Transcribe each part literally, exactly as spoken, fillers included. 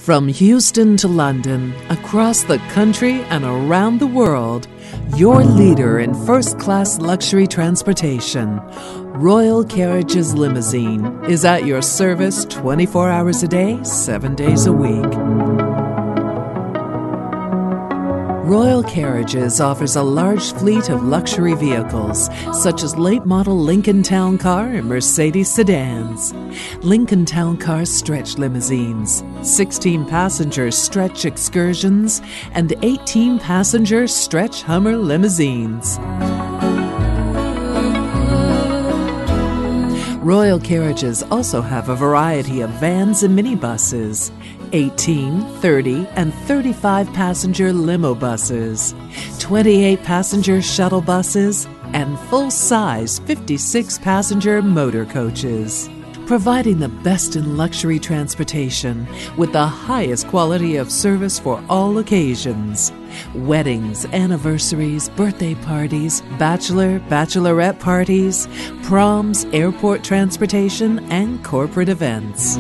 From Houston to London, across the country and around the world, your leader in first-class luxury transportation, Royal Carriages Limousine, is at your service twenty-four hours a day, seven days a week. Royal Carriages offers a large fleet of luxury vehicles, such as late-model Lincoln Town Car and Mercedes sedans, Lincoln Town Car stretch limousines, sixteen-passenger stretch excursions, and eighteen-passenger stretch Hummer limousines. Royal Carriages also have a variety of vans and minibuses, eighteen, thirty, and thirty-five passenger limo buses, twenty-eight passenger shuttle buses, and full-size fifty-six passenger motor coaches, providing the best in luxury transportation with the highest quality of service for all occasions. Weddings, anniversaries, birthday parties, bachelor, bachelorette parties, proms, airport transportation, and corporate events.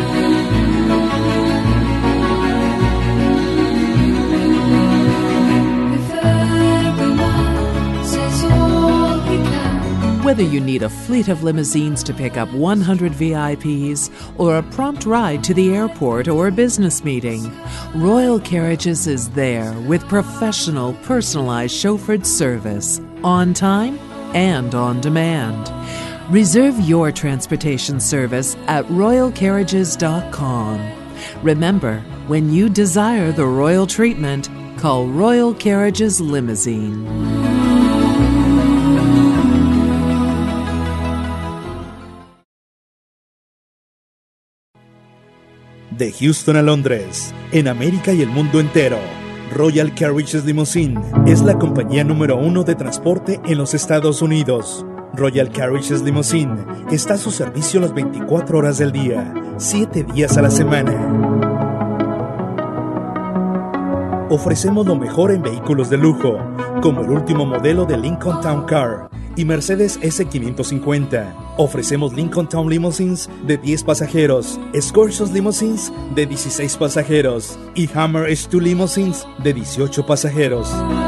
Whether you need a fleet of limousines to pick up one hundred V I Ps or a prompt ride to the airport or a business meeting, Royal Carriages is there with professional, personalized chauffeured service, on time and on demand. Reserve your transportation service at royal carriages dot com. Remember, when you desire the royal treatment, call Royal Carriages Limousine. De Houston a Londres, en América y el mundo entero, Royal Carriages Limousine es la compañía número uno de transporte en los Estados Unidos. Royal Carriages Limousine está a su servicio las veinticuatro horas del día, siete días a la semana. Ofrecemos lo mejor en vehículos de lujo, como el último modelo de Lincoln Town Car y Mercedes ese quinientos cincuenta. Ofrecemos Lincoln Town Limousines de diez pasajeros, Escortios Limousines de dieciséis pasajeros y Hummer H dos Limousines de dieciocho pasajeros.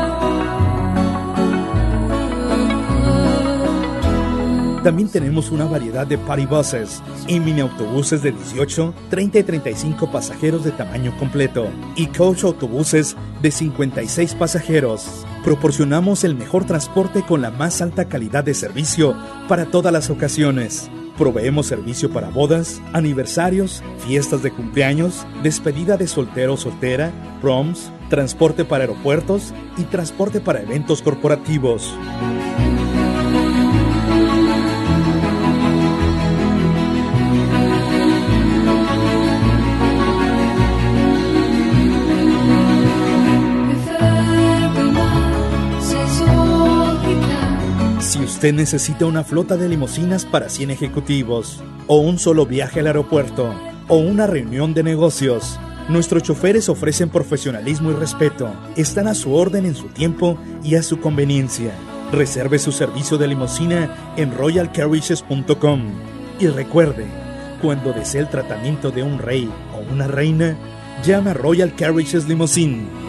También tenemos una variedad de party buses y mini autobuses de dieciocho, treinta y treinta y cinco pasajeros de tamaño completo y coach autobuses de cincuenta y seis pasajeros. Proporcionamos el mejor transporte con la más alta calidad de servicio para todas las ocasiones. Proveemos servicio para bodas, aniversarios, fiestas de cumpleaños, despedida de soltero o soltera, proms, transporte para aeropuertos y transporte para eventos corporativos. Si usted necesita una flota de limusinas para cien ejecutivos, o un solo viaje al aeropuerto, o una reunión de negocios, nuestros choferes ofrecen profesionalismo y respeto. Están a su orden en su tiempo y a su conveniencia. Reserve su servicio de limusina en royal carriages punto com. Y recuerde, cuando desee el tratamiento de un rey o una reina, llame a Royal Carriages Limousine.